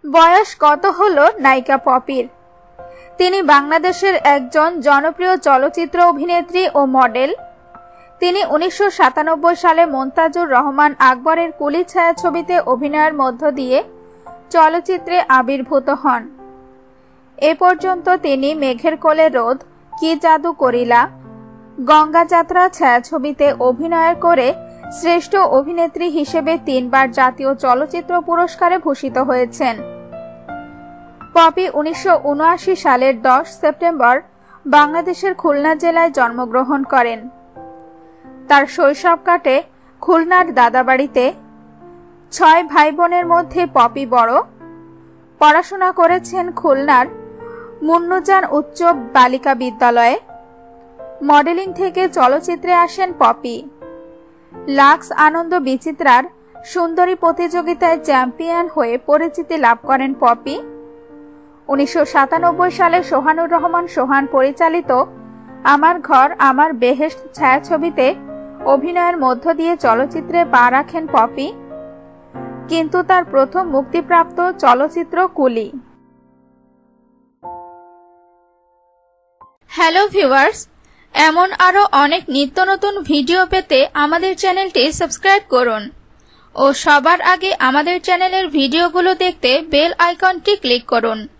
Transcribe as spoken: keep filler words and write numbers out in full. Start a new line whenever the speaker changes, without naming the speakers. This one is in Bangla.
বয়স কত হলো নায়িকা পপির? তিনি বাংলাদেশের একজন জনপ্রিয় চলচ্চিত্র অভিনেত্রী ও মডেল। তিনি উনিশশো সাতানব্বই সালে মন্তাজুর রহমান আকবরের কুলি ছায়াছবিতে অভিনয়ের মধ্য দিয়ে চলচ্চিত্রে আবির্ভূত হন। এ পর্যন্ত তিনি মেঘের কোলে রোদ, কি জাদু করিলা, গঙ্গা যাত্রা ছায়াছবিতে অভিনয় করে শ্রেষ্ঠ অভিনেত্রী হিসেবে তিনবার জাতীয় চলচ্চিত্র পুরস্কারে ভূষিত হয়েছেন। পপি উনিশশো উনআশি সালের দশ সেপ্টেম্বর বাংলাদেশের খুলনা জেলায় জন্মগ্রহণ করেন। তার শৈশব কাটে খুলনার দাদাবাড়িতে। ছয় ভাই বোনের মধ্যে পপি বড়। পড়াশোনা করেছেন খুলনার মুন্নুজান উচ্চ বালিকা বিদ্যালয়ে। মডেলিং থেকে চলচ্চিত্রে আসেন পপি। লাক্স আনন্দ বিচিত্রার সুন্দরী প্রতিযোগিতায় চ্যাম্পিয়ন হয়ে পরিচিতি লাভ করেন পপি। উনিশশো সাতানব্বই সালে সোহানুর রহমান সোহান পরিচালিত আমার ঘর আমার বেহেশত ছায়াছবিতে অভিনয়ের মধ্য দিয়ে চলচ্চিত্রে পা রাখেন পপি, কিন্তু তার প্রথম মুক্তিপ্রাপ্ত চলচ্চিত্র কুলি। হ্যালো ভিউয়ার্স, এমন আরো অনেক নিত্য নতুন ভিডিও পেতে আমাদের চ্যানেলটি সাবস্ক্রাইব করুন ও সবার আগে আমাদের চ্যানেলের ভিডিওগুলো দেখতে বেল আইকনটি ক্লিক করুন।